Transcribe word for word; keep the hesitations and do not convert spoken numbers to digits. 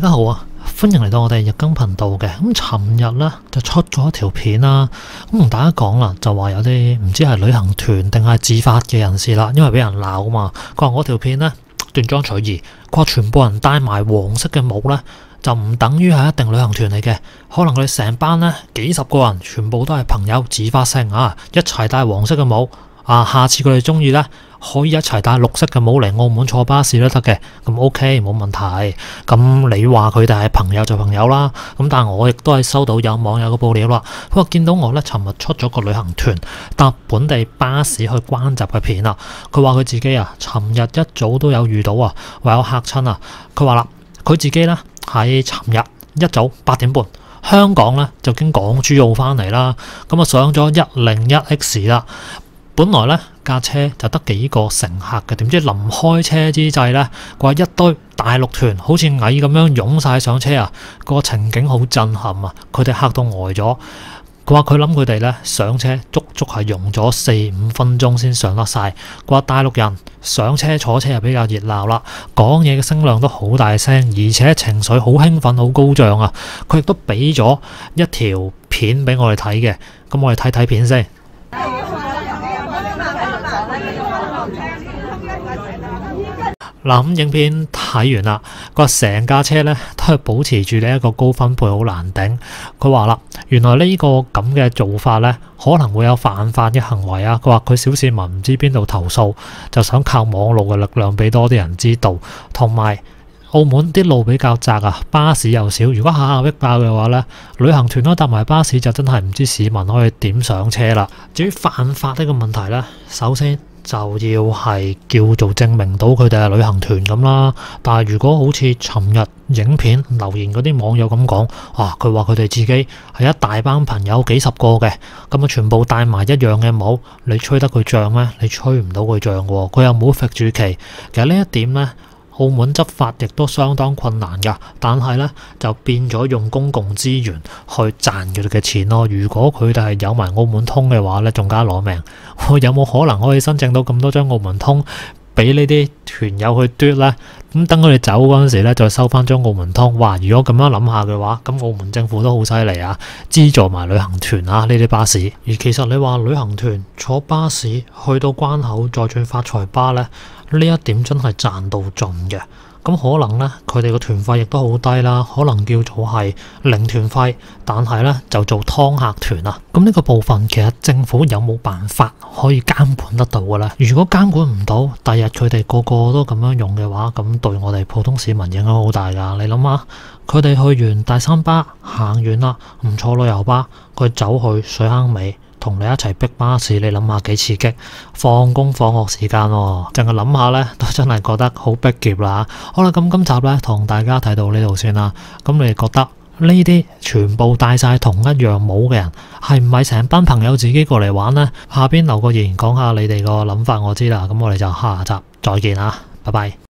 家好啊，歡迎嚟到我哋日更頻道嘅。咁尋日咧就出咗一條片啦，咁同大家講啦，就話有啲唔知係旅行團定係自發嘅人士啦，因為俾人鬧啊嘛。佢話我條片咧斷章取義，佢話全部人戴埋黃色嘅帽咧，就唔等於係一定旅行團嚟嘅，可能佢哋成班咧幾十個人，全部都係朋友自發性啊，一齊戴黃色嘅帽啊。下次佢哋中意咧，可以一齊戴綠色嘅帽嚟澳門坐巴士都得嘅，咁 OK 冇問題。咁你話佢哋係朋友就朋友啦，咁但係我亦都係收到有網友嘅報料啦，佢話見到我咧尋日出咗個旅行團搭本地巴士去關閘嘅片啊，佢話佢自己啊尋日一早都有遇到啊，話有嚇親啊。佢話啦，佢自己咧喺尋日一早八點半香港咧就經港珠澳翻嚟啦，咁啊上咗一零一 X 啦。本來咧架車就得幾個乘客嘅，點知臨開車之際咧，佢話一堆大陸團好似蟻咁樣湧晒上車啊！個情景好震撼啊！佢哋嚇到呆咗。佢話佢諗佢哋咧上車足足係用咗四五分鐘先上得晒。佢話大陸人上車坐車又比較熱鬧啦，講嘢嘅聲量都好大聲，而且情緒好興奮、好高漲啊！佢亦都俾咗一條片俾我哋睇嘅，咁我哋睇睇片先。嗱，咁影片睇完啦，個成架車咧都係保持住呢一個高分貝，好難頂。佢話啦，原來呢個咁嘅做法咧，可能會有犯法嘅行為啊。佢話佢小市民唔知邊度投訴，就想靠網絡嘅力量俾多啲人知道。同埋澳門啲路比較窄啊，巴士又少，如果下下逼爆嘅話咧，旅行團都搭埋巴士就真係唔知市民可以點上車啦。至於犯法呢個問題咧，首先就要係叫做證明到佢哋係旅行團咁啦。但係如果好似尋日影片留言嗰啲網友咁講，啊佢話佢哋自己係一大班朋友幾十個嘅，咁啊全部戴埋一樣嘅帽，你吹得佢脹咩？你吹唔到佢脹喎，佢又冇揈住旗。其實呢一點呢，澳門執法亦都相當困難㗎，但係咧就變咗用公共資源去賺佢哋嘅錢咯。如果佢哋係有埋澳門通嘅話咧，仲加攞命。我有冇可能可以申請到咁多張澳門通俾呢啲團友去嘟咧？咁等佢哋走嗰陣時咧，再收翻張澳門通。哇！如果咁樣諗下嘅話，咁澳門政府都好犀利啊，資助埋旅行團啊呢啲巴士。而其實你話旅行團坐巴士去到關口再轉發財巴咧，呢一點真係賺到盡嘅。咁可能咧，佢哋個團費亦都好低啦，可能叫做係零團費，但係咧就做劏客團啊。咁呢個部分其實政府有冇辦法可以監管得到嘅咧？如果監管唔到，第日佢哋個個都咁樣用嘅話，咁對我哋普通市民影響好大㗎。你諗下，佢哋去完大三巴行完啦，唔坐旅遊巴，佢走去水坑尾，同你一齊逼巴士，你諗下幾刺激？放工放學時間喎，淨係諗下咧，都真係覺得好逼夾啦。好啦，咁今集咧同大家睇到呢度先啦。咁你哋覺得呢啲全部戴晒同一樣帽嘅人，係唔係成班朋友自己過嚟玩呢？下邊留個言講下你哋個諗法，我知啦。咁我哋就下集再見啦，拜拜。